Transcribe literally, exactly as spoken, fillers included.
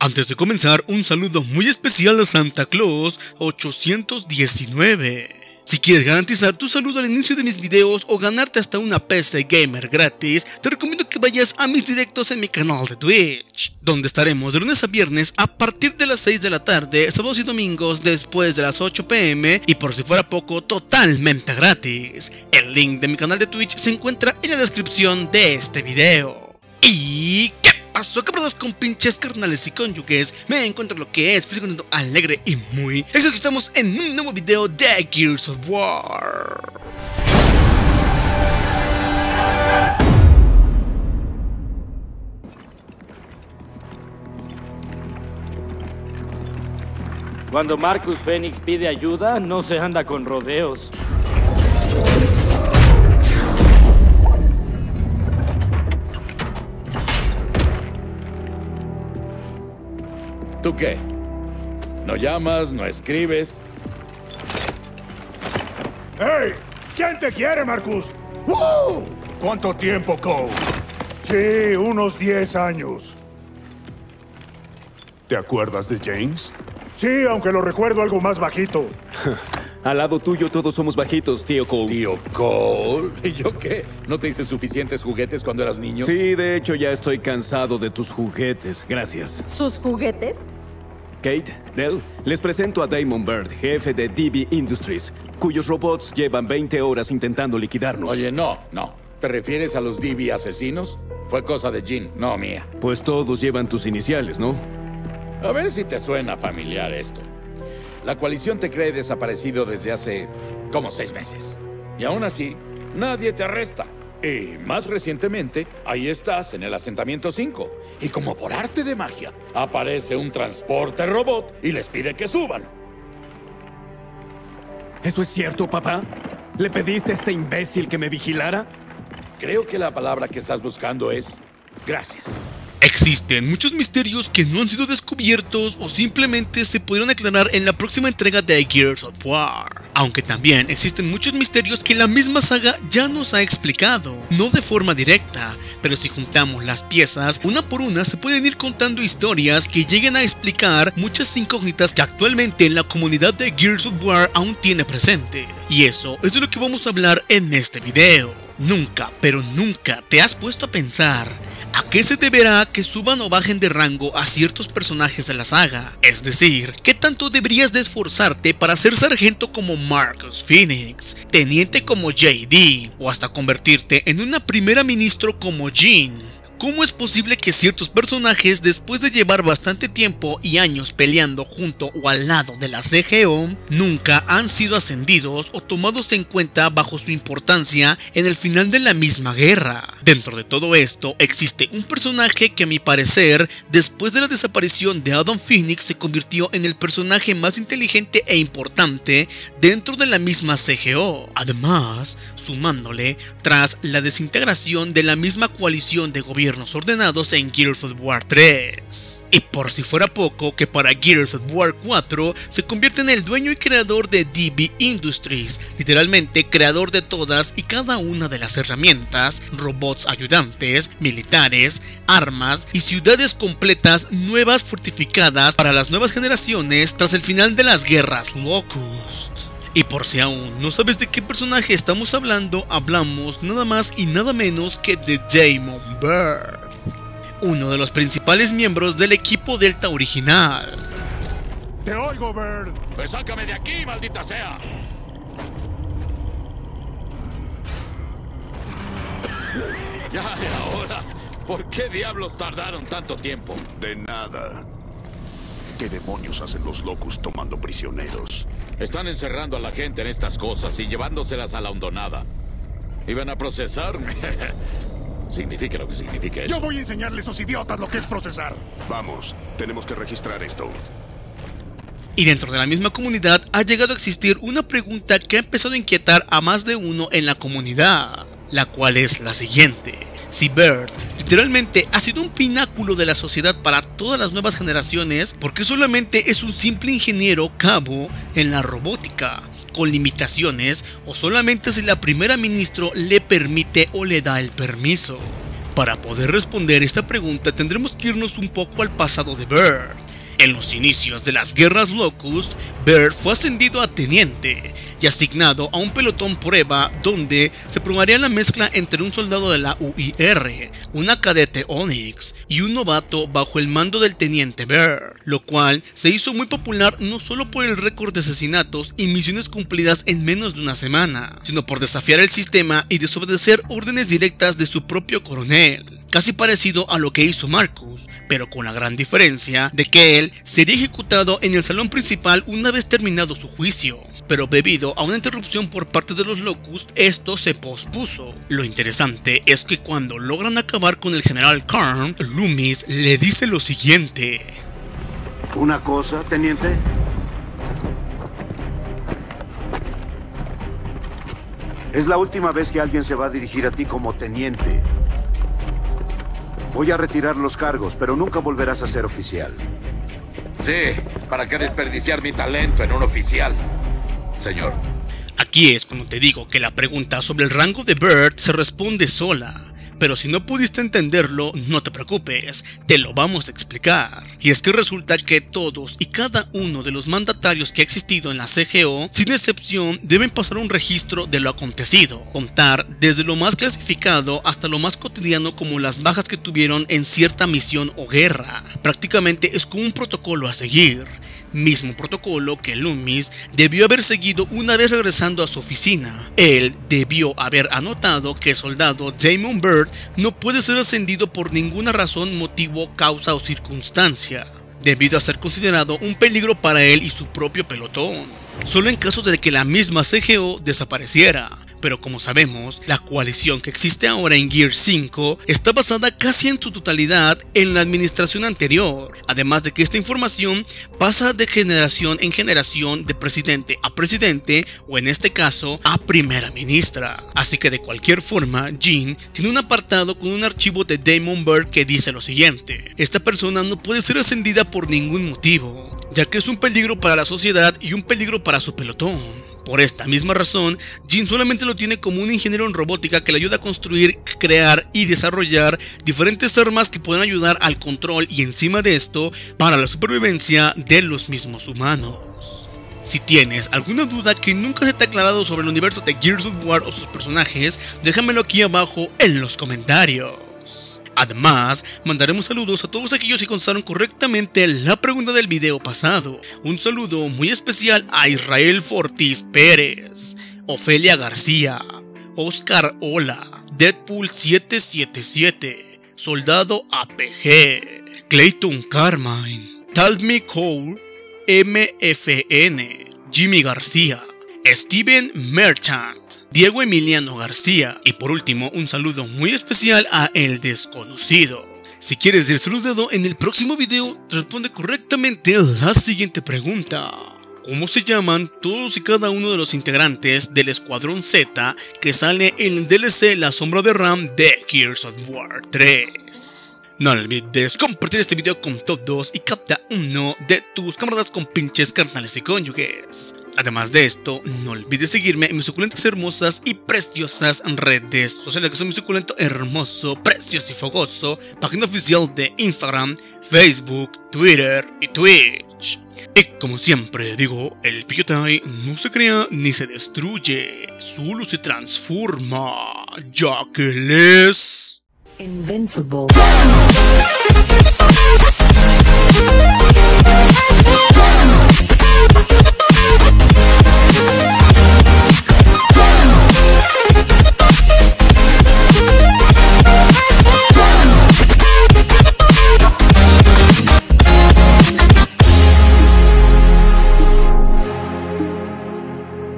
Antes de comenzar, un saludo muy especial a Santa Claus ochocientos diecinueve. Si quieres garantizar tu saludo al inicio de mis videos o ganarte hasta una P C gamer gratis, te recomiendo que vayas a mis directos en mi canal de Twitch, donde estaremos de lunes a viernes a partir de las seis de la tarde, sábados y domingos después de las ocho p m y por si fuera poco, totalmente gratis. El link de mi canal de Twitch se encuentra en la descripción de este video. ¿Y qué pasó, camaradas con pinches carnales y cónyuges? Me encuentro lo que es feliz, alegre y muy eso que estamos en un nuevo video de Gears of War. Cuando Marcus Phoenix pide ayuda, no se anda con rodeos. ¿Tú qué? ¿No llamas? ¿No escribes? ¡Hey! ¿Quién te quiere, Marcus? ¡Uh! ¿Cuánto tiempo, Cole? Sí, unos diez años. ¿Te acuerdas de James? Sí, aunque lo recuerdo algo más bajito. Al lado tuyo todos somos bajitos, tío Cole. ¿Tío Cole? ¿Y yo qué? ¿No te hice suficientes juguetes cuando eras niño? Sí, de hecho ya estoy cansado de tus juguetes. Gracias. ¿Sus juguetes? Kate, Dell, les presento a Damon Bird, jefe de D B Industries, cuyos robots llevan veinte horas intentando liquidarnos. Oye, no, no. ¿Te refieres a los D B asesinos? Fue cosa de Jean, no mía. Pues todos llevan tus iniciales, ¿no? A ver si te suena familiar esto. La coalición te cree desaparecido desde hace como seis meses. Y aún así, nadie te arresta. Y más recientemente, ahí estás en el asentamiento cinco. Y como por arte de magia, aparece un transporte robot y les pide que suban. ¿Eso es cierto, papá? ¿Le pediste a este imbécil que me vigilara? Creo que la palabra que estás buscando es gracias. Existen muchos misterios que no han sido descubiertos o simplemente se pudieron aclarar en la próxima entrega de Gears of War. Aunque también existen muchos misterios que la misma saga ya nos ha explicado, no de forma directa, pero si juntamos las piezas, una por una se pueden ir contando historias que lleguen a explicar muchas incógnitas que actualmente la comunidad de Gears of War aún tiene presente. Y eso es de lo que vamos a hablar en este video. Nunca, pero nunca te has puesto a pensar ¿a qué se deberá que suban o bajen de rango a ciertos personajes de la saga? Es decir, ¿qué tanto deberías de esforzarte para ser sargento como Marcus Phoenix, teniente como J D o hasta convertirte en una primera ministro como Jean? ¿Cómo es posible que ciertos personajes, después de llevar bastante tiempo y años peleando junto o al lado de la C G O, nunca han sido ascendidos o tomados en cuenta bajo su importancia en el final de la misma guerra? Dentro de todo esto, existe un personaje que a mi parecer, después de la desaparición de Adam Phoenix, se convirtió en el personaje más inteligente e importante dentro de la misma C G O. Además, sumándole, tras la desintegración de la misma coalición de gobierno ordenados en Gears of War tres. Y por si fuera poco, que para Gears of War cuatro se convierte en el dueño y creador de D B Industries, literalmente creador de todas y cada una de las herramientas, robots ayudantes, militares, armas y ciudades completas nuevas fortificadas para las nuevas generaciones tras el final de las guerras Locust. Y por si aún no sabes de qué personaje estamos hablando, hablamos nada más y nada menos que de Damon Bird, uno de los principales miembros del equipo Delta original. ¡Te oigo, Bird! ¡Pues sácame de aquí, maldita sea! Ya era hora. ¿Por qué diablos tardaron tanto tiempo? De nada. ¿Qué demonios hacen los Locust tomando prisioneros? Están encerrando a la gente en estas cosas y llevándoselas a la hondonada. ¿Iban a procesarme? Significa lo que significa eso. Yo voy a enseñarles a esos idiotas lo que es procesar. Vamos, tenemos que registrar esto. Y dentro de la misma comunidad ha llegado a existir una pregunta que ha empezado a inquietar a más de uno en la comunidad, la cual es la siguiente: si Bird literalmente ha sido un pináculo de la sociedad para todas las nuevas generaciones, ¿por qué solamente es un simple ingeniero cabo en la robótica, con limitaciones, o solamente si la primera ministro le permite o le da el permiso? Para poder responder esta pregunta tendremos que irnos un poco al pasado de Bird. En los inicios de las guerras Locust, Baird fue ascendido a teniente y asignado a un pelotón prueba donde se probaría la mezcla entre un soldado de la U I R, una cadete Onyx y un novato bajo el mando del teniente Baird, lo cual se hizo muy popular no solo por el récord de asesinatos y misiones cumplidas en menos de una semana, sino por desafiar el sistema y desobedecer órdenes directas de su propio coronel, casi parecido a lo que hizo Marcus, pero con la gran diferencia de que él sería ejecutado en el salón principal una vez terminado su juicio. Pero debido a una interrupción por parte de los Locust, esto se pospuso. Lo interesante es que cuando logran acabar con el general Karn, Loomis le dice lo siguiente: ¿Una cosa, teniente? Es la última vez que alguien se va a dirigir a ti como teniente. Voy a retirar los cargos, pero nunca volverás a ser oficial. Sí, ¿para qué desperdiciar mi talento en un oficial, señor? Aquí es cuando te digo que la pregunta sobre el rango de Baird se responde sola. Pero si no pudiste entenderlo, no te preocupes, te lo vamos a explicar. Y es que resulta que todos y cada uno de los mandatarios que ha existido en la C G O, sin excepción, deben pasar un registro de lo acontecido, contar desde lo más clasificado hasta lo más cotidiano como las bajas que tuvieron en cierta misión o guerra. Prácticamente es como un protocolo a seguir. Mismo protocolo que Loomis debió haber seguido una vez regresando a su oficina. Él debió haber anotado que el soldado Damon Baird no puede ser ascendido por ninguna razón, motivo, causa o circunstancia, debido a ser considerado un peligro para él y su propio pelotón, solo en caso de que la misma C G O desapareciera. Pero como sabemos, la coalición que existe ahora en Gear cinco está basada casi en su totalidad en la administración anterior, además de que esta información pasa de generación en generación, de presidente a presidente, o en este caso, a primera ministra. Así que de cualquier forma, Jean tiene un apartado con un archivo de Damon Baird que dice lo siguiente: esta persona no puede ser ascendida por ningún motivo, ya que es un peligro para la sociedad y un peligro para su pelotón. Por esta misma razón, Jean solamente lo tiene como un ingeniero en robótica que le ayuda a construir, crear y desarrollar diferentes armas que pueden ayudar al control y encima de esto, para la supervivencia de los mismos humanos. Si tienes alguna duda que nunca se te ha aclarado sobre el universo de Gears of War o sus personajes, déjamelo aquí abajo en los comentarios. Además, mandaremos saludos a todos aquellos que contestaron correctamente la pregunta del video pasado. Un saludo muy especial a Israel Fortis Pérez, Ofelia García, Oscar Ola, Deadpool siete siete siete, Soldado A P G, Clayton Carmine, Talme Cole, M F N, Jimmy García, Steven Merchant, Diego Emiliano García y por último un saludo muy especial a El Desconocido. Si quieres ser saludado en el próximo video, responde correctamente la siguiente pregunta: ¿cómo se llaman todos y cada uno de los integrantes del Escuadrón Z que sale en el D L C La Sombra de Ram de Gears of War tres? No olvides compartir este video con todos y cada uno de tus camaradas, con pinches carnales y cónyuges. Además de esto, no olvides seguirme en mis suculentas, hermosas y preciosas redes sociales, que son mi suculento, hermoso, precioso y fogoso página oficial de Instagram, Facebook, Twitter y Twitch. Y como siempre digo, el Pillotai no se crea ni se destruye, solo se transforma, ya que él es... Invincible.